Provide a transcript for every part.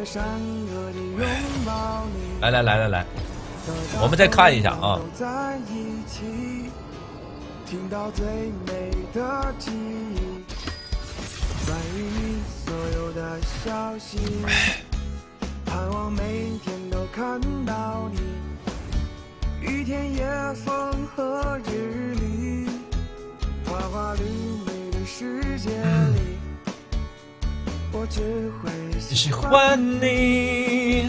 来，我们再看一下啊。听到最美的记忆，关于你所有的消息，盼望每天都看到你。雨天夜风和日丽，花花绿绿的世界里，我只会喜欢你。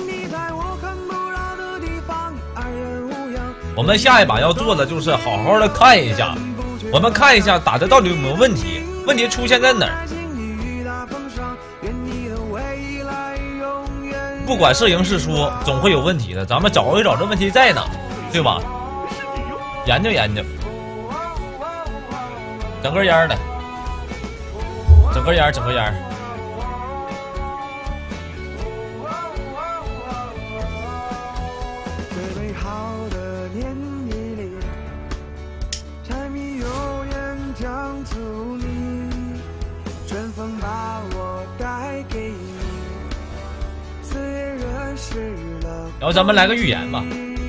我们下一把要做的就是好好的看一下，我们看一下打的到底有没有问题，问题出现在哪儿？不管是赢是输，总会有问题的，咱们找一找这问题在哪，对吧？研究研究，整根烟的，整根烟。然后咱们来个预言吧。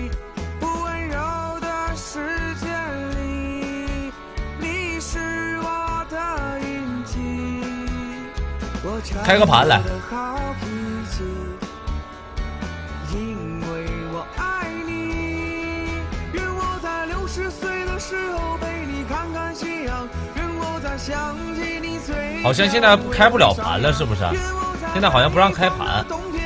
开个盘来。因为我爱你，愿我在60岁的时候陪你看看夕阳，愿我在想起你最。好像现在开不了盘了，是不是？现在好像不让开盘。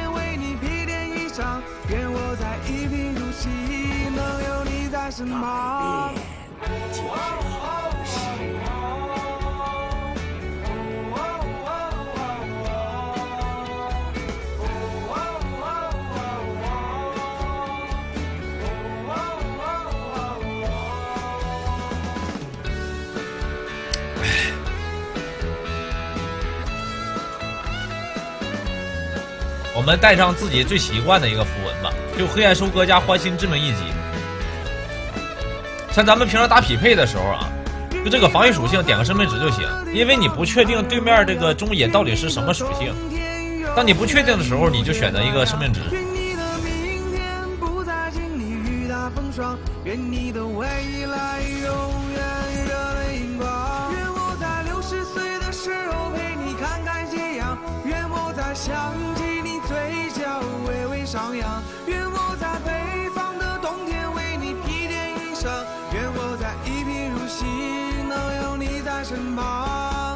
身旁就是好事。我们带上自己最习惯的一个符文吧，就黑暗收割加欢欣致命一击。像咱们平常打匹配的时候啊，就这个防御属性点个生命值就行，因为你不确定对面这个中野到底是什么属性。当你不确定的时候，你就选择一个生命值。愿你的未来永远热泪盈光，愿我在60岁的时候陪你看看夕阳，愿我在想起你嘴角微微上扬，愿我在北方的冬天为你披件衣裳，愿我在一贫如洗能有你在身旁。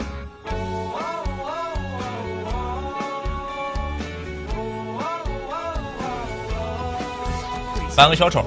搬个小丑。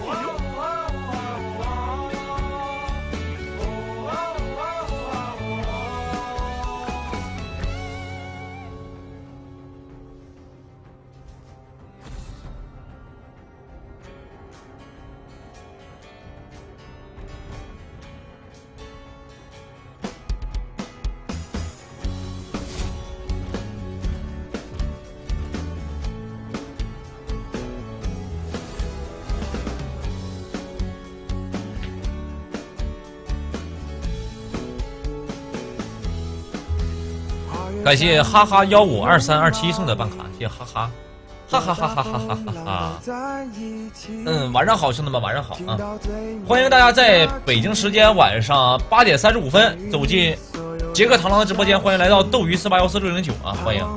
感谢哈哈152327送的办卡，谢谢哈哈，哈哈哈哈哈哈哈哈。晚上好，兄弟们，晚上好啊！欢迎大家在北京时间晚上8点35分走进杰克螳螂的直播间，欢迎来到斗鱼48146609啊！欢迎。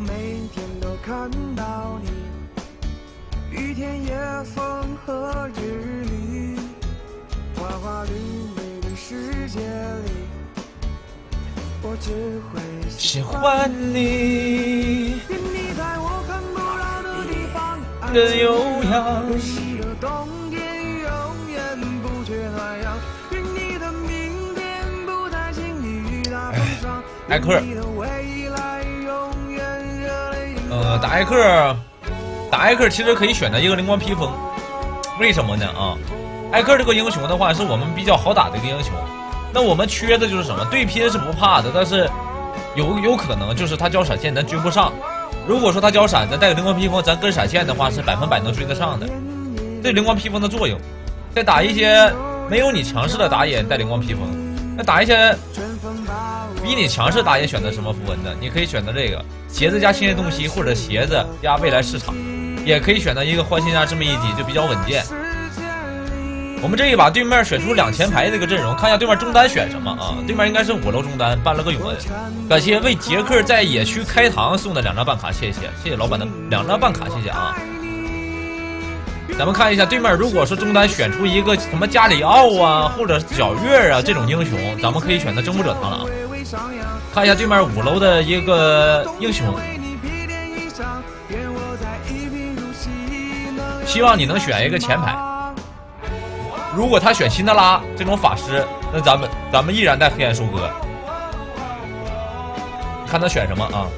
雨天夜风和日丽，花花绿绿的世界里，我只会喜欢你。愿你在我看不到的地方安静悠扬，愿你的冬天永远不缺暖阳，愿你的明天不再经历雨打风霜。艾克，打艾克其实可以选择一个灵光披风，为什么呢啊？艾克这个英雄的话是我们比较好打的一个英雄，那我们缺的就是什么？对拼是不怕的，但是有可能就是他交闪现咱追不上。如果说他交闪，咱带个灵光披风，咱跟闪现的话是100%能追得上的。这灵光披风的作用，再打一些没有你强势的打野带灵光披风，那打一些比你强势打野选择什么符文呢？你可以选择这个鞋子加新鲜洞悉，或者鞋子加未来市场，也可以选择一个换新加这么一级，就比较稳健。我们这一把对面选出2前排这个阵容，看一下对面中单选什么啊？对面应该是5楼中单，搬了个永恩。感谢为杰克在野区开膛送的2张办卡，谢谢老板的2张办卡，谢谢啊。咱们看一下对面，如果说中单选出一个什么加里奥啊，或者小月啊这种英雄，咱们可以选择征服者螳螂。看一下对面5楼的一个英雄，希望你能选一个前排。如果他选辛德拉这种法师，那咱们依然带黑暗收割。看他选什么啊？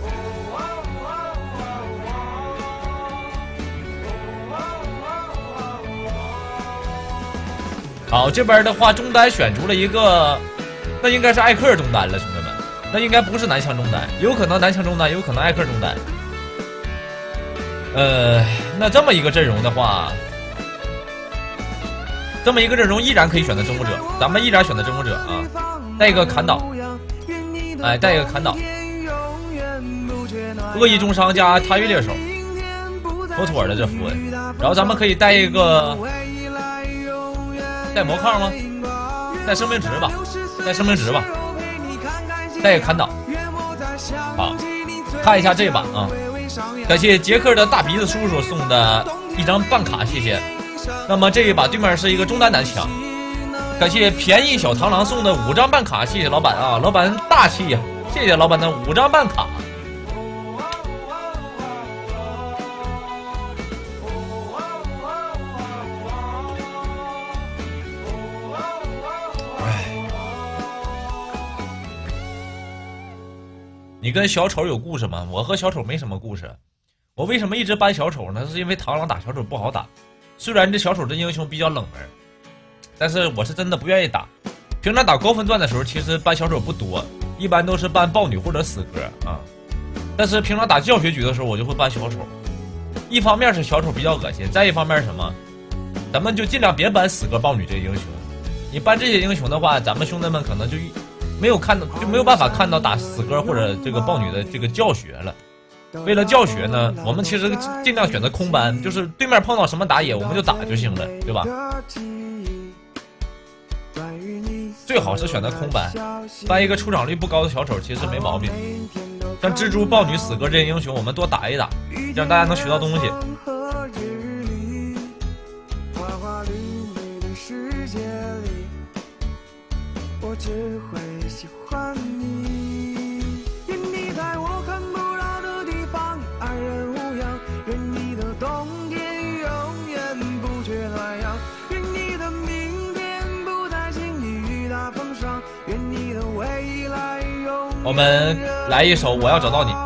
好，这边的话中单选出了一个，那应该是艾克中单了，兄弟们，那应该不是南枪中单，有可能南枪中单，有可能艾克中单。那这么一个阵容的话。这么一个阵容依然可以选择征服者，咱们依然选择征服者啊，带一个砍倒，哎，带一个砍倒，恶意重伤加贪欲猎手，妥妥的这符文，然后咱们可以带一个，带魔抗吗？带生命值吧，带生命值吧，带一个砍倒，好，看一下这把啊，感谢杰克的大鼻子叔叔送的1张办卡，谢谢。那么这一把对面是一个中单男枪，感谢便宜小螳螂送的5张办卡，谢谢老板啊，老板大气呀，谢谢老板的5张办卡。你跟小丑有故事吗？我和小丑没什么故事。我为什么一直搬小丑呢？是因为螳螂打小丑不好打。虽然这小丑这英雄比较冷门，但是我是真的不愿意打。平常打高分段的时候，其实搬小丑不多，一般都是搬豹女或者死哥啊。但是平常打教学局的时候，我就会搬小丑。一方面是小丑比较恶心，再一方面是什么？咱们就尽量别搬死哥、豹女这个英雄。你搬这些英雄的话，咱们兄弟们可能就没有看到，就没有办法看到打死哥或者这个豹女的这个教学了。为了教学呢，我们其实尽量选择空班，就是对面碰到什么打野我们就打就行了，对吧？最好是选择空班，搬一个出场率不高的小丑其实没毛病。像蜘蛛、豹女、死哥这些英雄我们多打一打，让大家能学到东西。我只会喜欢你，愿你在我看不到的地方安然无恙，愿你的冬天永远不缺暖阳，愿你的明天不再经历雨打风霜，愿你的未来永远。我们来一首《我要找到你》。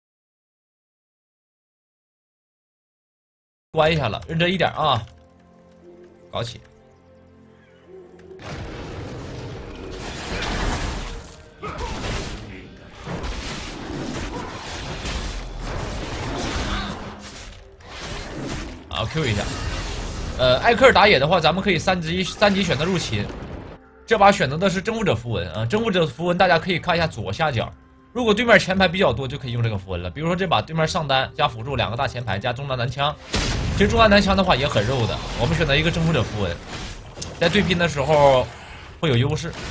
关一下了，认真一点啊！ 搞起。好 ，Q 一下。艾克尔打野的话，咱们可以3级选择入侵。这把选择的是征服者符文啊，征服者符文大家可以看一下左下角。如果对面前排比较多，就可以用这个符文了。比如说这把对面上单加辅助2个大前排加中单男枪，其实中单男枪的话也很肉的。我们选择一个征服者符文，在对拼的时候会有优势。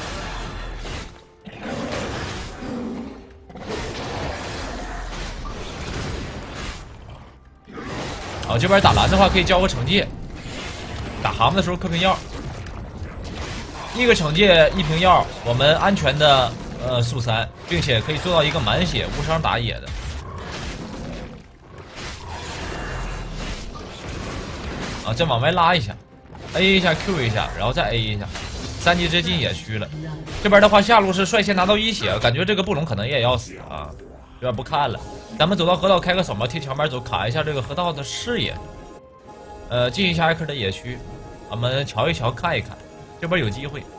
好，这边打蓝的话可以交个惩戒，打蛤蟆的时候嗑瓶药。一个惩戒1瓶药，我们安全的速3，并且可以做到一个满血无伤打野的。啊，再往外拉一下 ，A 一下 Q 一下，然后再 A 一下，3级直接进野区了。这边的话下路是率先拿到1血，感觉这个布隆可能也要死啊，这边不看了。咱们走到河道开个扫描，贴墙边走，卡一下这个河道的视野。进一下艾克的野区，我们瞧一瞧，看一看，这边有机会。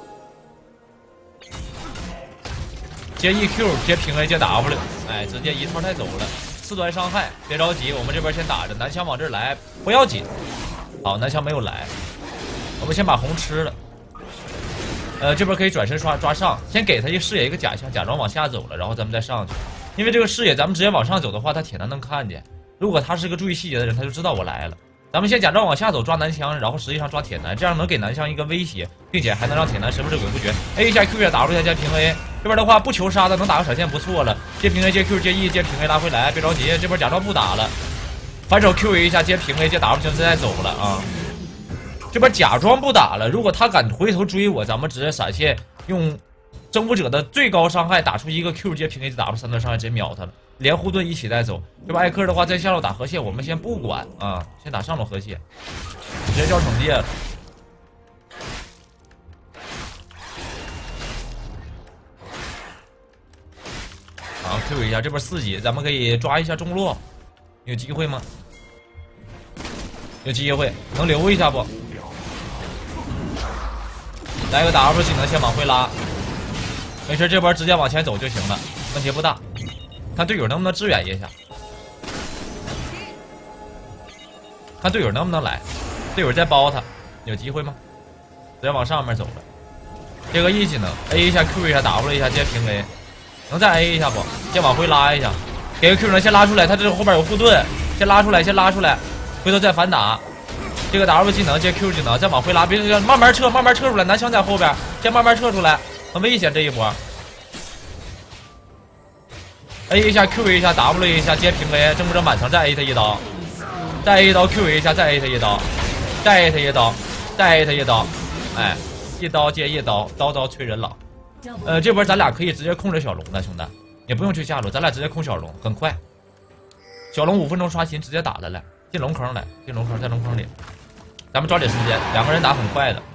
接 EQ， 接平 A， 接 W， 哎，直接一套带走了。4段伤害，别着急，我们这边先打着。男枪往这儿来不要紧，好，男枪没有来，我们先把红吃了。这边可以转身抓上，先给他一视野一个假象，假装往下走了，然后咱们再上去。因为这个视野，咱们直接往上走的话，他铁男能看见。如果他是个注意细节的人，他就知道我来了。咱们先假装往下走抓男枪，然后实际上抓铁男，这样能给男枪一个威胁，并且还能让铁男神不知鬼不觉。A 一下 Q 一下 W 一下加平 A， 这边的话不求杀的能打个闪现不错了。接平 A 接 Q 接 E 接平 A 拉回来，别着急，这边假装不打了，反手 Q 一下接平 A 接 W 就再走了啊。这边假装不打了，如果他敢回头追我，咱们直接闪现用征服者的最高伤害打出一个 Q 接平 A 接 W 3段伤害直接秒他了。连护盾一起带走，这边艾克的话在下路打河蟹，我们先不管啊，先打上路河蟹，直接交惩戒了。好 ，Q 一下，这边4级，咱们可以抓一下中路，有机会吗？有机会，能留一下不？来个 W 技能先往回拉，没事，这边直接往前走就行了，问题不大。看队友能不能支援一下，看队友能不能来，队友再包他，有机会吗？直接往上面走了，这个 E 技能 A 一下 Q 一下 W 一下接平 A， 能再 A 一下不？先往回拉一下，给个 Q 能先拉出来，他这后边有护盾，先拉出来，回头再反打。这个 W 技能接 Q 技能，再往回拉，别慢慢撤出来，男枪在后边，先慢慢撤出来，很危险这一波。A 一下 Q 一下 W 一下接平 A， 征服者满层再 A 他一刀，再 A 一刀 Q 一下再 A 他一刀，再 A 他一刀，再 A 他一刀，哎，一刀接一刀，刀刀催人老。这波咱俩可以直接控制小龙的，兄弟，也不用去下路，咱俩直接控小龙，很快。小龙5分钟刷新，直接打了来，进龙坑来，进龙坑，在龙坑里，咱们抓紧时间，2个人打很快的。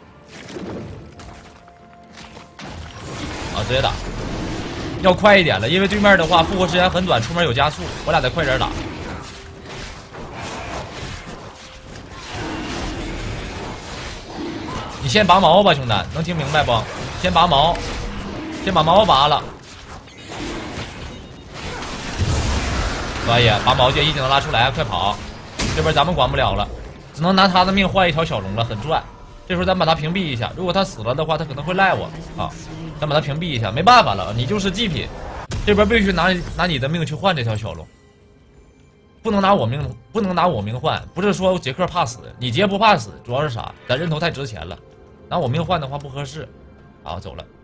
啊，直接打。要快一点了，因为对面的话复活时间很短，出门有加速，我俩得快点打。你先拔毛吧，兄弟，能听明白不？先拔毛，先把毛拔了。可以，拔毛接一技能拉出来，快跑！这边咱们管不了了，只能拿他的命换一条小龙了，很赚。这时候咱把他屏蔽一下，如果他死了的话，他可能会赖我啊。咱把他屏蔽一下，没办法了，你就是祭品，这边必须拿你的命去换这条小龙，不能拿我命换。不是说杰克怕死，你杰不怕死，主要是啥？咱人头太值钱了，拿我命换的话不合适。好，走了。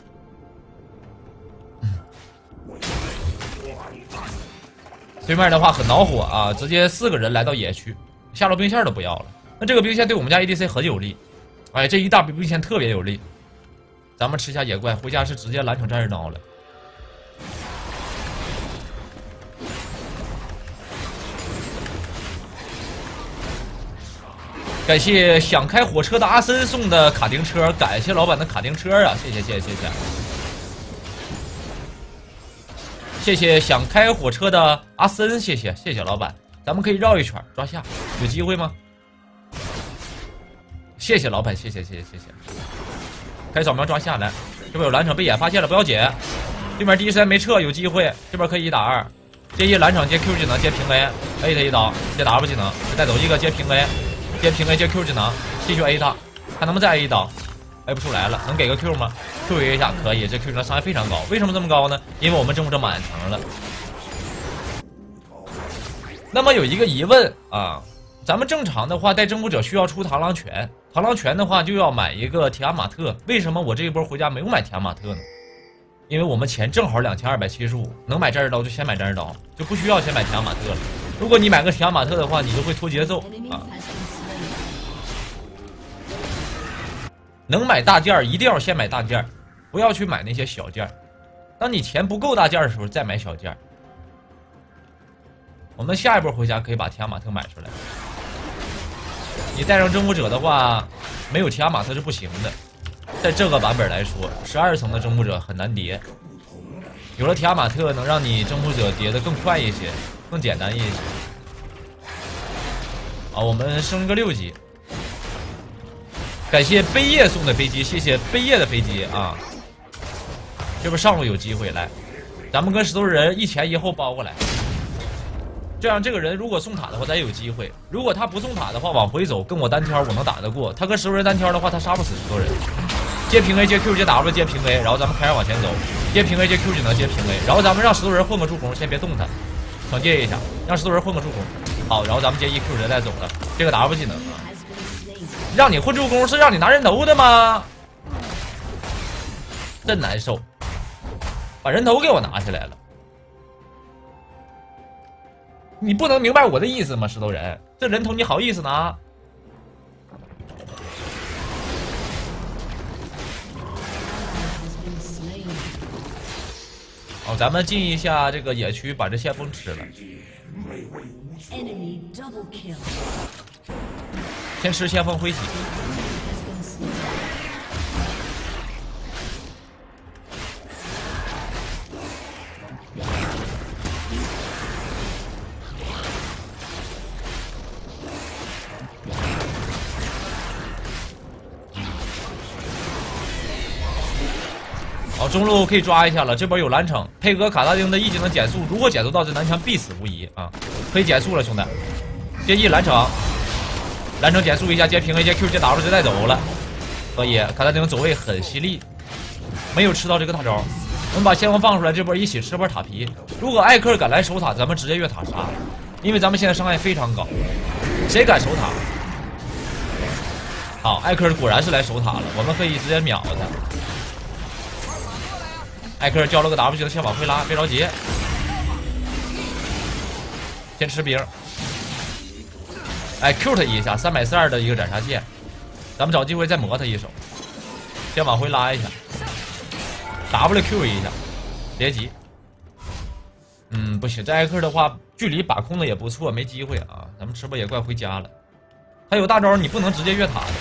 对面的话很恼火啊，直接4个人来到野区，下路兵线都不要了。那这个兵线对我们家 ADC 很有利，哎，这一大笔兵线特别有利。咱们吃下野怪，回家是直接蓝城战士刀了。感谢想开火车的阿森送的卡丁车，感谢老板的卡丁车啊，谢谢。谢谢想开火车的阿森，谢谢老板。咱们可以绕一圈抓下，有机会吗？ 谢谢老板，谢谢。开扫描抓下来，这边有蓝场被眼发现了，不要紧。对面第一时间没撤，有机会，这边可以1打2。接一蓝场接 Q 技能接平 A 他一刀，接 W 技能再走一个接平 A， 接平 A 接 Q 技能继续 A 他，看能不能再 A 一刀。A 不出来了，能给个 Q 吗 ？Q 一下可以，这 Q 技能伤害非常高。为什么这么高呢？因为我们征服者满层了。那么有一个疑问啊，咱们正常的话带征服者需要出螳螂拳，螳螂拳的话就要买一个提亚马特。为什么我这一波回家没有买提亚马特呢？因为我们钱正好2275，能买战士刀就先买战士刀，就不需要先买提亚马特了。如果你买个提亚马特的话，你就会拖节奏啊。能买大件一定要先买大件，不要去买那些小件。当你钱不够大件的时候再买小件。我们下一波回家可以把提亚马特买出来。你带上征服者的话，没有提亚马特是不行的。在这个版本来说，12层的征服者很难叠，有了提亚马特能让你征服者叠得更快一些，更简单一些。啊，我们升个6级。感谢悲夜送的飞机，谢谢悲夜的飞机啊！这不上路有机会来，咱们跟石头人一前一后包过来，这样这个人如果送塔的话，咱有机会；如果他不送塔的话，往回走跟我单挑，我能打得过他。跟石头人单挑的话，他杀不死石头人。接平 A 接 Q 接 W 接平 A， 然后咱们开始往前走，接平 A 接 Q 技能接平 A， 然后咱们让石头人混个助攻，先别动他，惩戒一下，让石头人混个助攻。好，然后咱们接1 Q 人再走了，这个 W 技能啊。让你混助攻是让你拿人头的吗？真难受，把人头给我拿下来了。你不能明白我的意思吗？石头人，这人头你好意思拿？好，咱们进一下这个野区，把这先锋吃了。先吃先锋回血。好，中路可以抓一下了，这边有蓝城，配合卡萨丁的一技能减速，如果减速到这蓝枪必死无疑啊！可以减速了，兄弟，接一蓝城。蓝城减速一下，接平 A 接 Q 接 W 就带走了，可以。卡萨丁走位很犀利，没有吃到这个大招。我们把先锋放出来，这波一起吃波塔皮。如果艾克敢来守塔，咱们直接越塔杀，因为咱们现在伤害非常高。谁敢守塔？好，艾克果然是来守塔了，我们可以直接秒他。艾克交了个 W 技能，先往回拉，别着急，先吃兵。哎 ，Q 他一下，342的一个斩杀线，咱们找机会再磨他一手，先往回拉一下 ，WQ 一下，别急。不行，这艾克的话，距离把控的也不错，没机会啊。咱们吃波野怪回家了，他有大招，你不能直接越塔的。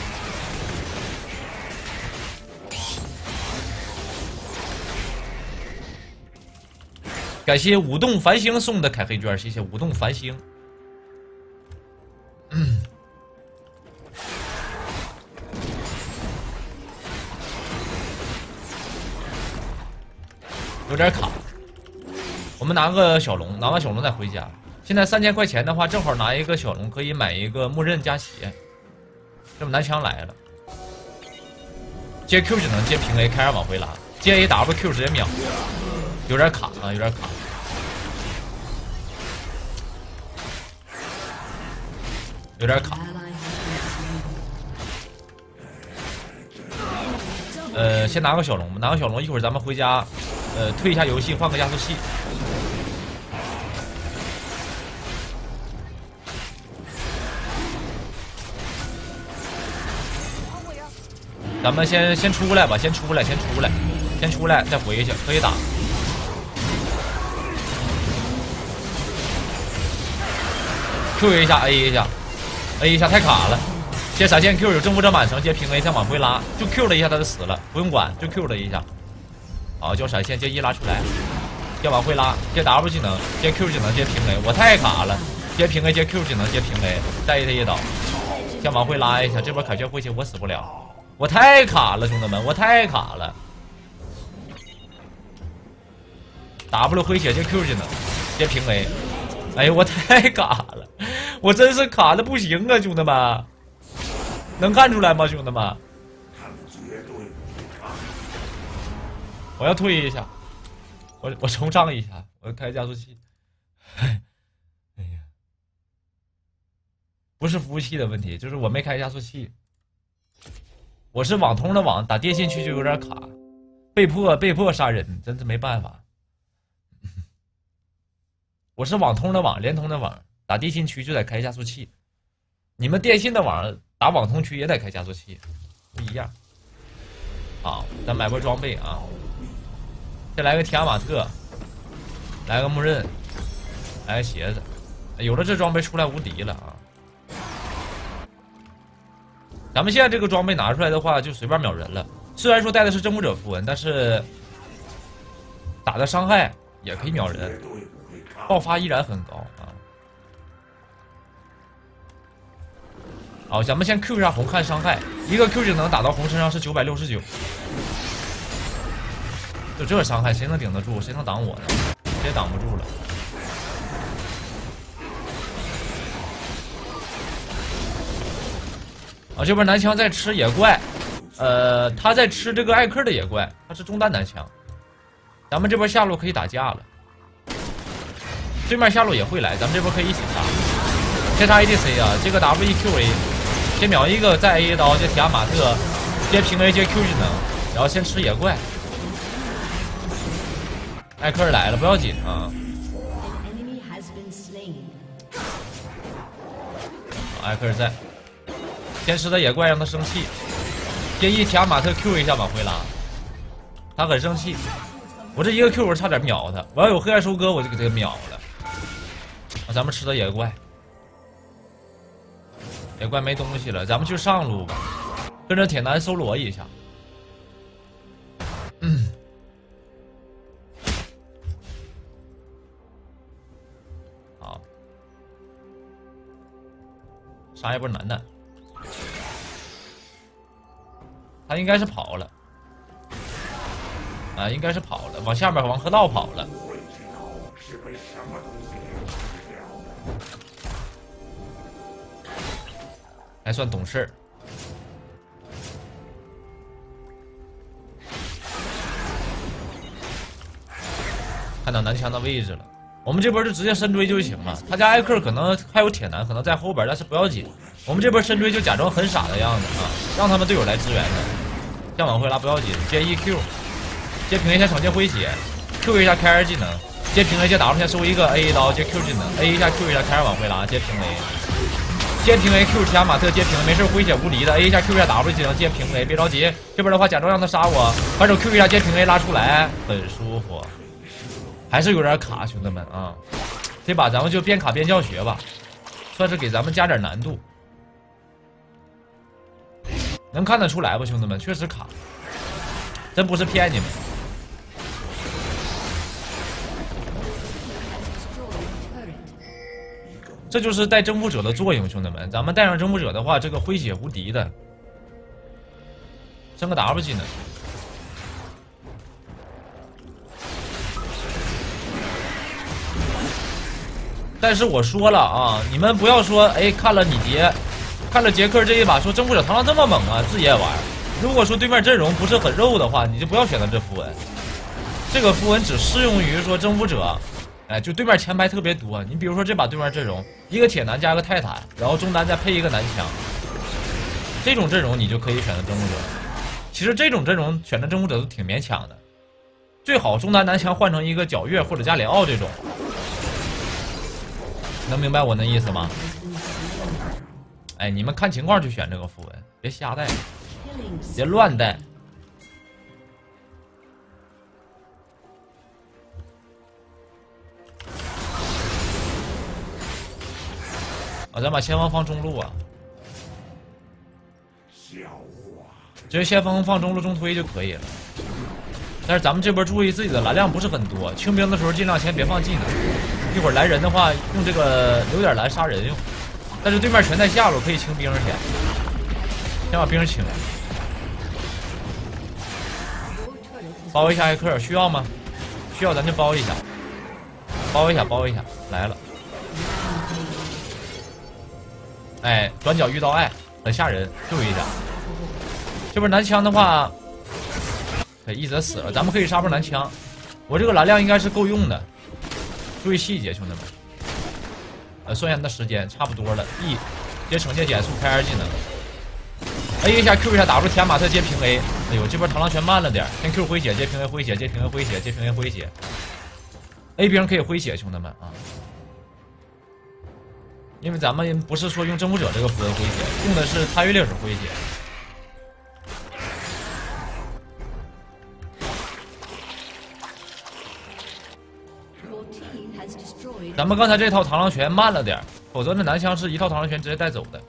感谢舞动繁星送的凯黑券，谢谢舞动繁星。有点卡，我们拿个小龙，拿完小龙再回家。现在3000块钱的话，正好拿一个小龙可以买一个木刃加血。这么男枪来了，接 Q 只能接平 A， 开始往回拉，接 AW Q 直接秒，有点卡啊，有点卡。有点卡，先拿个小龙，拿个小龙，一会儿咱们回家，退一下游戏，换个加速器。咱们先出来吧，先出来，再回去，可以打。Q 一下 ，A 一下 ，A 一下太卡了。接闪现 Q 有征服者满城，接平 A 再往回拉，就 Q 了一下他就死了，不用管，就 Q 了一下。好，交闪现接一拉出来，接往回拉，接 W 技能，接 Q 技能，接平 A， 我太卡了，接平 A 接 Q 技能接平 A， 带他一刀。 先往回拉一下，这波凯旋回血我死不了，我太卡了，兄弟们，我太卡了。W 回血接 Q 技能，接平 A。哎呦，我太卡了，我真是卡的不行啊，兄弟们，能看出来吗，兄弟们？我要退一下，我冲上一下，我开加速器。哎呀，不是服务器的问题，就是我没开加速器。我是网通的网，打电信区就有点卡，被迫杀人，真是没办法。我是网通的网，联通的网，打电信区就得开加速器。你们电信的网打网通区也得开加速器，不一样。好，咱买波装备啊。再来个提亚马特，来个木刃，来个鞋子，有了这装备出来无敌了啊！咱们现在这个装备拿出来的话，就随便秒人了。虽然说带的是征服者符文，但是打的伤害也可以秒人，爆发依然很高啊！好，咱们先 Q 一下红看伤害，一个 Q 技能打到红身上是969。就这伤害，谁能顶得住？谁能挡我呢？谁也挡不住了。啊，这边男枪在吃野怪，他在吃这个艾克的野怪，他是中单男枪。咱们这边下路可以打架了，对面下路也会来，咱们这边可以一起杀。先杀 ADC 啊，这个 WEQA， 先秒一个，再 A 刀，接提亚马特，接平 A， 接 Q 技能，然后先吃野怪。艾克来了，不要紧啊！艾克在，先吃的野怪让他生气，接一提亚马特 Q 一下往回拉，他很生气。我这一个 Q 我差点秒他，我要有黑暗收割我就给他秒了。啊，咱们吃的野怪，野怪没东西了，咱们去上路吧，跟着铁男搜罗一下。杀一波楠楠，他应该是跑了，啊，应该是跑了，往下面王河道跑了。还算懂事儿。看到男枪的位置了。我们这边就直接深追就行了。他家艾克可能还有铁男，可能在后边，但是不要紧。我们这边深追就假装很傻的样子啊，让他们队友来支援他。先往回拉不要紧，接 EQ， 接平 A 先惩戒回血 ，Q 一下开 R 技能，接平 A 接 W 先收一个 A 刀，接 Q 技能 ，A 一下 Q 一下开始往回拉，接平 A， 接平 A Q 提亚马特接平，没事回血无敌的 A 一下 Q 一下 W 技能接平 A， 别着急，这边的话假装让他杀我，反手 Q 一下接平 A 拉出来，很舒服。还是有点卡，兄弟们啊，这把咱们就边卡边教学吧，算是给咱们加点难度。能看得出来吧，兄弟们，确实卡，真不是骗你们。这就是带征服者的作用，兄弟们，咱们带上征服者的话，这个挥血无敌的，升个 W 技能。但是我说了啊，你们不要说，哎，看了杰克这一把，说征服者螳螂这么猛啊，自己也玩。如果说对面阵容不是很肉的话，你就不要选择这符文。这个符文只适用于说征服者，哎，就对面前排特别多。你比如说这把对面阵容，一个铁男加个泰坦，然后中单再配一个男枪，这种阵容你就可以选择征服者。其实这种阵容选择征服者都挺勉强的，最好中单男枪换成一个皎月或者加里奥这种。能明白我那意思吗？哎，你们看情况去选这个符文，别瞎带，别乱带。啊，咱把先锋放中路啊，直接先锋放中路中推就可以了。但是咱们这边注意自己的蓝量不是很多，清兵的时候尽量先别放技能。一会儿来人的话，用这个留点蓝杀人用。 但是对面全在下路，可以清兵去，先把兵清了。包一下艾克，需要吗？需要咱就包一下，包一下，包一下，来了。哎，转角遇到爱，很吓人，救一下。这边男枪的话，对，一泽死了，咱们可以杀波男枪。我这个蓝量应该是够用的，注意细节，兄弟们。算一下你的时间，差不多了。E， 接惩戒减速，开 R 技能。A 一下 Q 一下 W， 提亚马特接平 A。哎呦，这边螳螂拳慢了点，先 Q 回血，接平 A 回血，接平 A 回血，接平 A 回血。A 兵可以回血，兄弟们啊！因为咱们不是说用征服者这个符文回血，用的是贪欲猎手回血。咱们刚才这套螳螂拳慢了点，否则那男枪是一套螳螂拳直接带走的。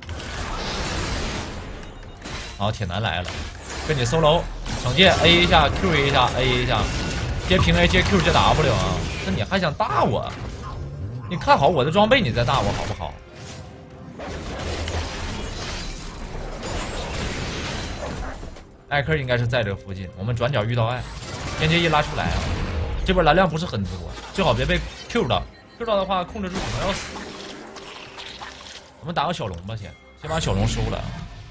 好，铁男来了，跟你 solo 惩戒 A 一下 Q 一下 A 一下，接平 A 接 Q 接 W 啊！那你还想大我？你看好我的装备，你再大我好不好？艾克应该是在这个附近，我们转角遇到爱，边界一拉出来啊！这边蓝量不是很多，最好别被 Q 到。Q 到的话，控制住可能要死。我们打个小龙吧，先把小龙收了。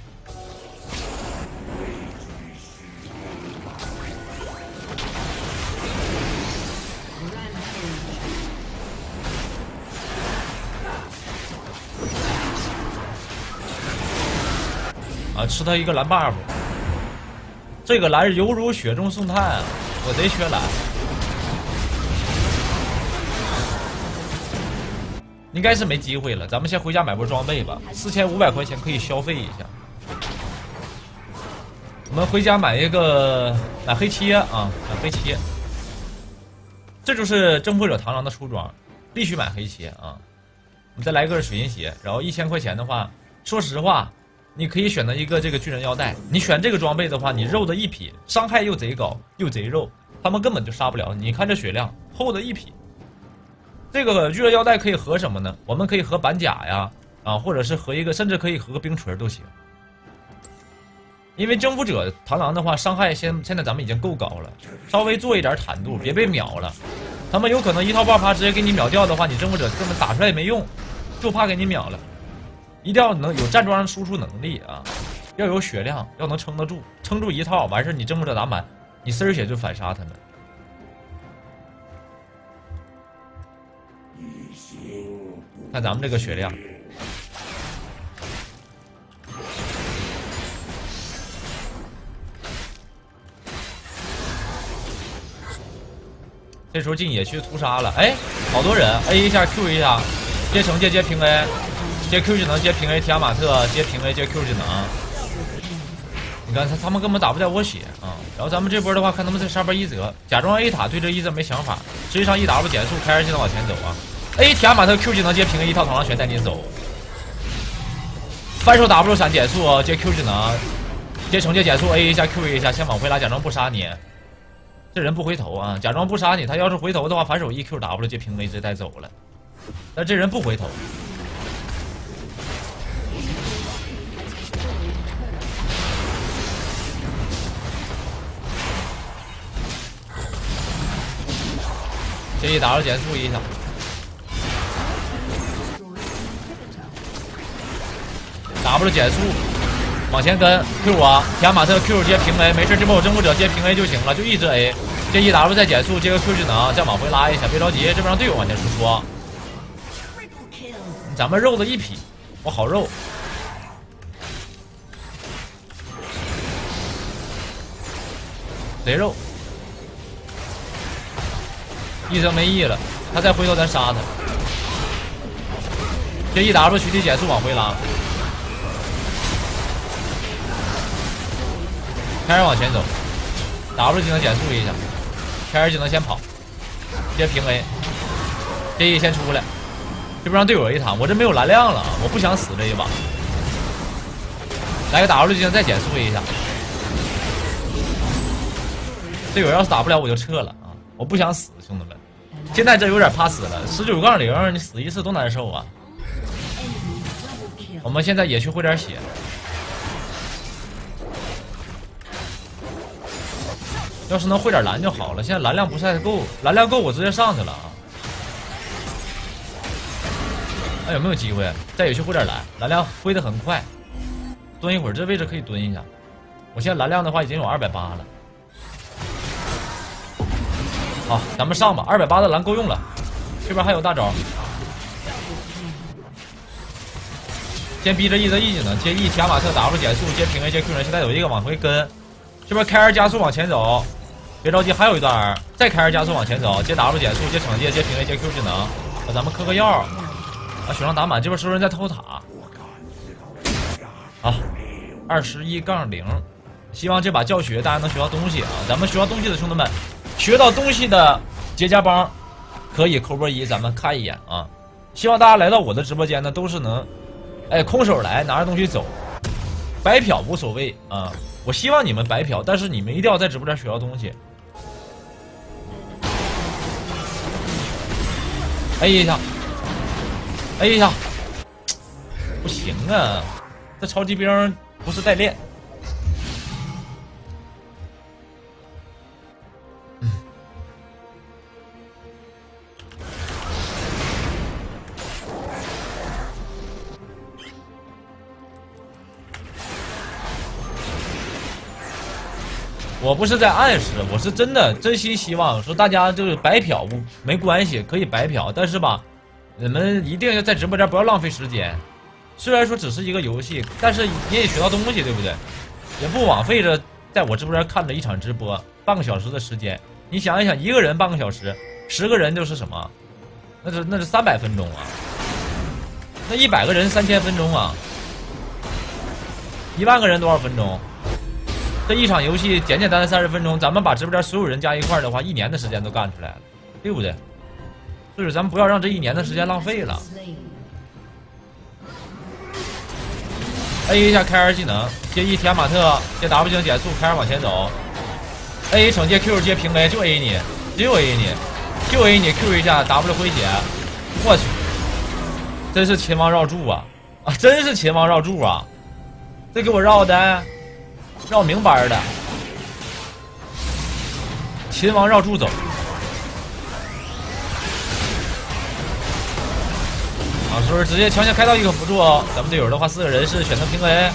啊，吃他一个蓝 buff， 这个蓝犹如雪中送炭，我贼缺蓝。应该是没机会了，咱们先回家买波装备吧，4500块钱可以消费一下。我们回家买黑切啊，买黑切。这就是征服者螳螂的出装，必须买黑切啊。我们再来一个水银鞋，然后1000块钱的话，说实话，你可以选择一个这个巨人腰带。你选这个装备的话，你肉的一匹，伤害又贼高又贼肉，他们根本就杀不了你。看这血量，厚的一匹。这个巨人腰带可以合什么呢？我们可以合板甲呀，或者是合一个，甚至可以合个冰锤都行。因为征服者螳螂的话，伤害现在咱们已经够高了，稍微做一点坦度，别被秒了。他们有可能一套爆发直接给你秒掉的话，你征服者根本打出来也没用，就怕给你秒了。一定要能有站桩输出能力啊，要有血量，要能撑得住，撑住一套完事，你征服者打满，你丝儿血就反杀他们。看咱们这个血量，这时候进野区屠杀了，哎，好多人 ，A 一下 Q 一下，接惩戒接平 A， 接 Q 技能接平 A， 提亚马特接平 A 接 Q 技能，你看他们根本打不掉我血啊！然后咱们这波的话，看他们在上边一泽，假装 A 塔对这一泽没想法，实际上 1W 减速开着技能往前走啊。A 提亚马特 Q 技能接平 A 一套螳螂拳带你走，翻手 W 闪减速接 Q 技能，接惩戒减速 A 一下 Q 一下，先往回拉，假装不杀你。这人不回头啊，假装不杀你，他要是回头的话，反手 EQW 接平 A 直接带走了。但这人不回头。这一 W 减速一下。W 减速，往前跟 Q 啊，提亚马特 Q 接平 A， 没事，这波我征服者接平 A 就行了，就一直 A， 接 1W 再减速，接个 Q 技能，再往回拉一下，别着急，这边让队友往前输出。咱们肉的一匹，我好肉。贼肉，一泽没 E 了，他再回头咱杀他。接 1W 取地减速往回拉。开始往前走 ，W 技能减速一下，开始技能先跑，接平 A， 这一先出来，这不让队友一躺，我这没有蓝量了，我不想死这一把，来个 W 技能再减速一下，队友要是打不了我就撤了啊，我不想死，兄弟们，现在这有点怕死了，19-0，你死一次多难受啊！ 我们现在也去汇点血。要是能汇点蓝就好了，现在蓝量不太够，蓝量够我直接上去了啊！还有没有机会？再有去汇点蓝，蓝量挥得很快，蹲一会儿，这位置可以蹲一下。我现在蓝量的话已经有280了。好，咱们上吧，280的蓝够用了。这边还有大招，先逼着 E 的 E 技能，接 E 提亚马特 W 减速，接平 A 接 Q 人，现在有一个往回跟，这边开 R 加速往前走。别着急，还有一段 R， 再开始加速往前走，接 W 减速，接惩戒，接平 A， 接 Q 技能。咱们嗑个药。啊，血量打满，这边是不是人在偷塔？好，21-0。希望这把教学大家能学到东西啊！咱们学到东西的兄弟们，学到东西的结痂帮可以扣波1，咱们看一眼啊！希望大家来到我的直播间呢，都是能，空手来拿着东西走，白嫖无所谓啊！我希望你们白嫖，但是你们一定要在直播间学到东西。A 一下 ，A 一下，不行啊！这超级兵不是代练。我不是在暗示，我是真的真心希望说大家就是白嫖没关系，可以白嫖，但是吧，你们一定要在直播间不要浪费时间。虽然说只是一个游戏，但是你也学到东西，对不对？也不枉费着在我直播间看了一场直播，半个小时的时间。你想一想，一个人半个小时，10个人就是什么？那是300分钟啊！那100个人3000分钟啊！1万个人多少分钟？这一场游戏简简单单30分钟，咱们把直播间所有人加一块的话，1年的时间都干出来了，对不对？所以说咱们不要让这1年的时间浪费了。A 一下开 R 技能，接 E 提亚马特，接 W 技能减速，开始往前走。A 惩戒 Q 接平 A 就 A 你，只有 A 你，就 A 你 Q 一下 W 回血，我去，真是秦王绕柱啊！啊，真是秦王绕柱啊！这给我绕的。绕明白的，秦王绕柱走啊！是不是直接强行开到一个辅助？咱们队友的话，4个人是选择平 A。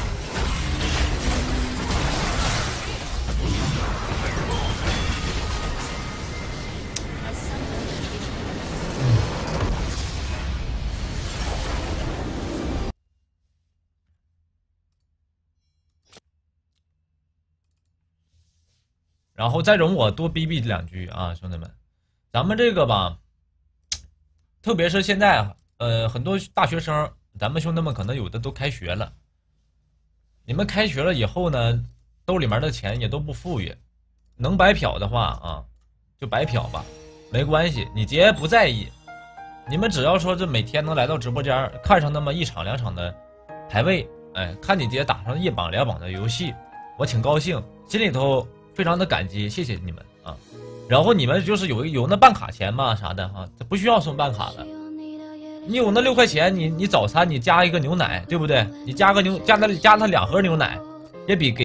然后再容我多逼逼2句啊，兄弟们，咱们这个吧，特别是现在很多大学生，咱们兄弟们可能有的都开学了，你们开学了以后呢，兜里面的钱也都不富裕，能白嫖的话啊，就白嫖吧，没关系，你姐不在意，你们只要说这每天能来到直播间，看上那么1场2场的排位，看你姐打上1榜2榜的游戏，我挺高兴，心里头非常的感激，谢谢你们啊！然后你们就是有那办卡钱嘛啥的哈，这不需要送办卡的。你有那6块钱，你早餐你加一个牛奶，对不对？你加他2盒牛奶，也比给